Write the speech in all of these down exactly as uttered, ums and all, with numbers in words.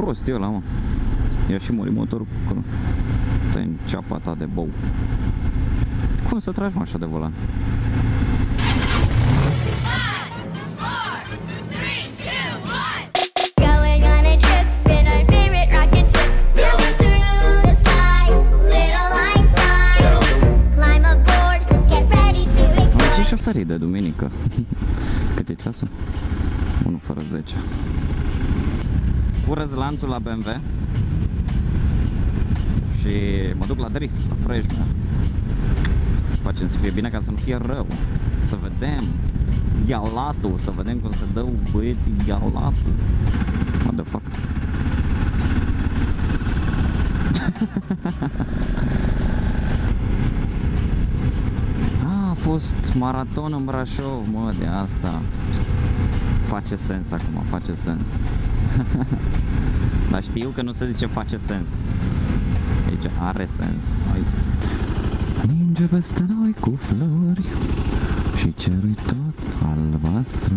prost e ăla, mă. Ia și mori motorul acolo. Stai în ceapa ta de bou. Cum să tragi, mă, așa de volan? Șoferii de duminică. Cât e ceasul? unu fără zece. Curăț lanțul la B M W și mă duc la drift, la Prejmea. Să facem să fie bine ca să nu fie rău. Să vedem ghialatul, să vedem cum se dă băieții ghialatul. What the fuck? A fost maraton în Brașov, mă, de asta. Face sens acum, face sens. Dar știu că nu se zice face sens. Aici are sens. Hai. Ninge peste noi cu flori și cerul tot albastru.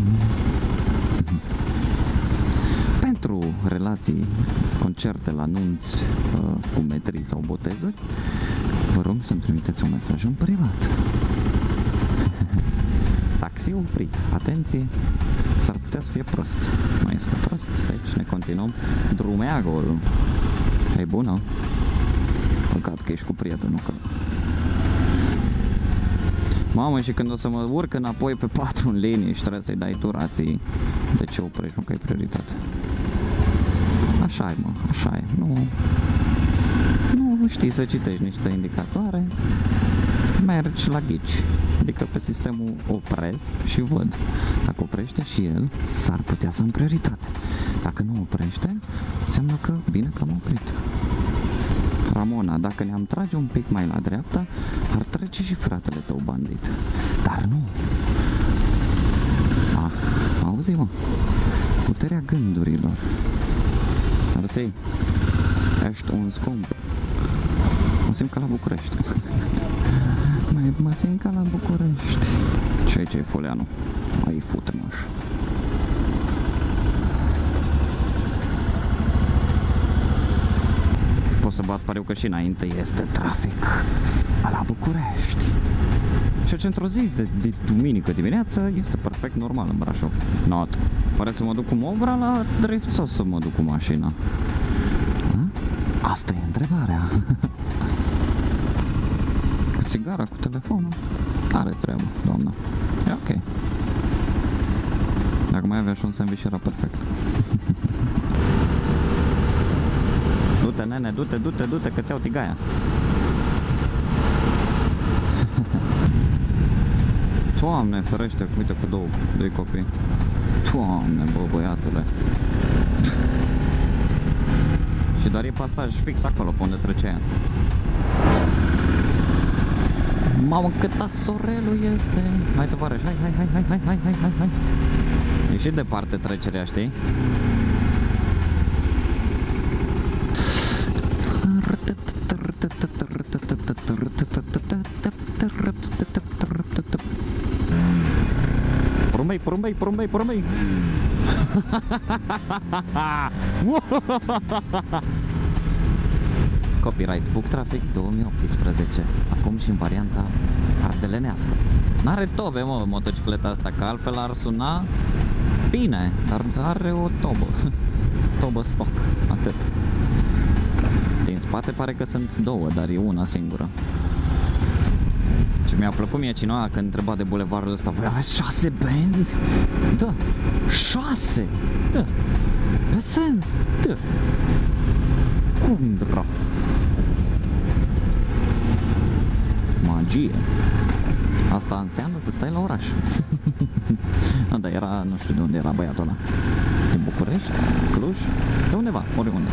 Pentru relații, concerte la nunți, cu metrii sau botezuri, vă rog să-mi trimiteți un mesaj în privat. Taxi oprit. Atenție, s-ar putea să fie prost. Nu este prost. Deci ne continuăm drumeagul. E bună? Păcat că ești cu prietenul. Că... Mamă, și când o să mă urc înapoi pe patru în linie și trebuie să-i dai turații, de ce oprești? Nu că e prioritate. Așa e, mă, așa e. Nu, nu știi să citești niște indicatoare, mergi la ghici. Adică pe sistemul opresc și văd. Dacă oprește și el, s-ar putea să am prioritate. Dacă nu oprește, înseamnă că bine că am oprit. Ramona, dacă ne-am trage un pic mai la dreapta, ar trece și fratele tău bandit. Dar nu. Ah, auzi, mă, puterea gândurilor. Arsei, ești un scump. Mă simt ca la București. Mă simt ca la București. Și aici e Foleanu. Ai fute-mă așa. Pot să bat pariu că și înainte este trafic la București. Ceea ce într-o zi de, de duminică dimineață este perfect normal în Brașov. Not. Pare să mă duc cu Mobra la drift sau să mă duc cu mașina? Asta e întrebarea. Cu țigara, cu telefonul, are treabă, doamna. E ok. Dacă mai avea și un sandwich era perfect. Du-te, nene, du-te, du-te, du-te, că ți-au tigaia. Doamne, ferește, uite cu două, doi copii. Doamne, bă, băiatule. Și doar e pasaj fix acolo pe unde trece aia. Mamă, cât asorelul este. Hai, tovarăș, hai, hai, hai, hai, hai, hai, hai, hai, hai. E și departe trecerea, știi? Porumbei, porumbei, porumbei, porumbei. Copyright Book Traffic două mii optsprezece. Acum și în varianta ardelenească. N-are tobe, mă, motocicleta asta, că altfel ar suna bine, dar are o tobă. Tobă stock, atât. Din spate pare că sunt două, dar e una singură. Și mi-a plăcut mie cineva când întreba de bulevardul ăsta: voi aveți șase benzi? Da, șase! Da, pe sens, da. Cum dra? Magie. Asta înseamnă să stai la oraș. No, dar era, nu știu de unde era băiatul ăla. Din București, Cluj, de undeva, oriunde.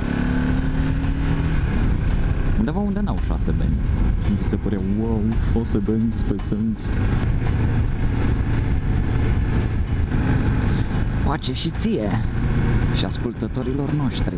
Undeva unde n-au șase benzi. Și mi se părea, wow, șase benzi pe sens. Pace și ție și ascultătorilor noștri.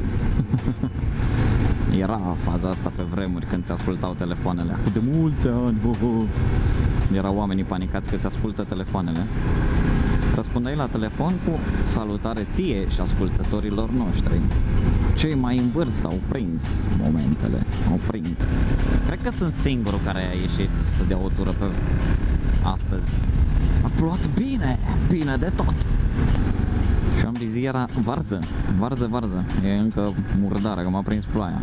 Era faza asta pe vremuri când se ascultau telefoanele. Acum de mulți ani, ho, ho. Erau oamenii panicați că se ascultă telefoanele. Răspundeai la telefon cu salutare ție și ascultătorilor noștri. cei mai în vârstă au prins momentele, au prins. Cred că sunt singurul care a ieșit să dea o tură pe astăzi. A plouat bine, bine de tot. Și am zis, era varză, varză, varză. E încă murdară, că m-a prins ploaia.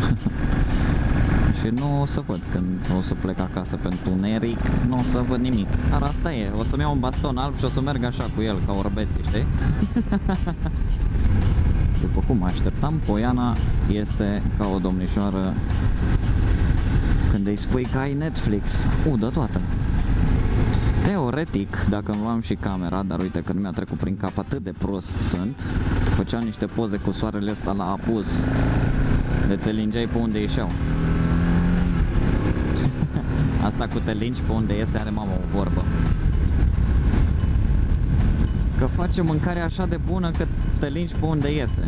Și nu o să văd când o să plec acasă pentru întuneric, nu o să văd nimic. Dar asta e, o să-mi iau un baston alb și o să merg așa cu el, ca orbeții, știi? După cum așteptam, Poiana este ca o domnișoară când îi spui că ai Netflix, udă toată. Teoretic, dacă îmi luam și camera, dar uite că nu mi-a trecut prin cap, atât de prost sunt, făceam niște poze cu soarele ăsta la apus, de te lingeai pe unde ieșeau. Asta cu te lingi pe unde iese are mama o vorbă. Că face mâncare așa de bună că te lingi pe unde iese.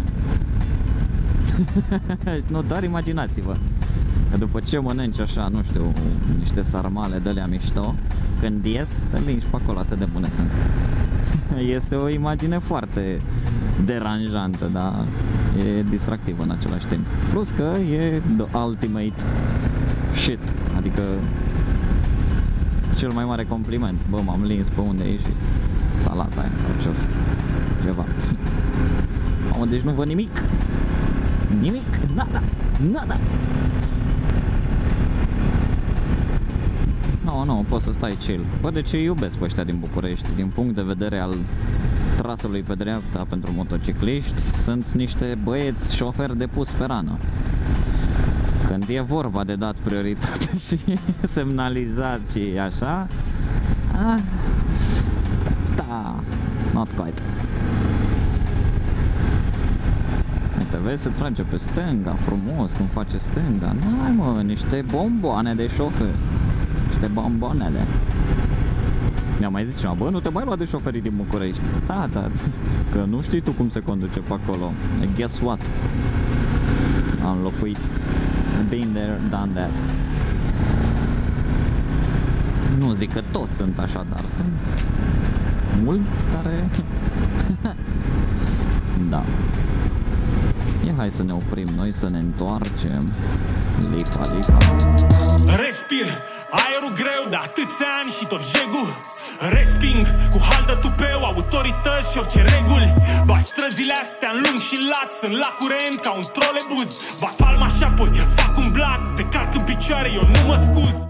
Nu, doar imaginați-vă. Că după ce mănânci așa, nu știu, niște sarmale de-alea mișto, când ies, te lingi pe acolo, atât de bune sunt. Este o imagine foarte deranjantă, dar e distractivă în același timp. Plus că e the ultimate shit, adică cel mai mare compliment. Bă, m-am lins pe unde ieși salata aia sau ce, ceva. Mamă, deci nu văd nimic. Nimic, nada, nada. Nu, no, nu, no, poți să stai chill. Bă, de ce iubesc pe ăștia din București? Din punct de vedere al trasului pe dreapta pentru motocicliști, sunt niște băieți șoferi de pus pe rană. Când e vorba de dat prioritate și semnalizat și așa, ah, da, not quite. Uite, vezi, se trage pe stânga, frumos, cum face stânga. N-ai, mă, niște bomboane de șofer. Niște bombonele. Mi-a mai zis ceva, bă, nu te mai lua de șoferii din București. Da, da, că nu știi tu cum se conduce pe acolo. And guess what? Am locuit. Been there, done that. Nu zic că toți sunt așa, dar sunt mulți care... Da. Ia hai să ne oprim noi, să ne întoarcem. Lipa, lipa. Respir, aerul greu de atâția ani și tot jegul. Resping cu haldă tupeu, autorități și orice reguli. Bat străzile astea în lung și lat, sunt la curent ca un trolebuz. Bat palma și apoi fac un blat, te calc în picioare, eu nu mă scuz.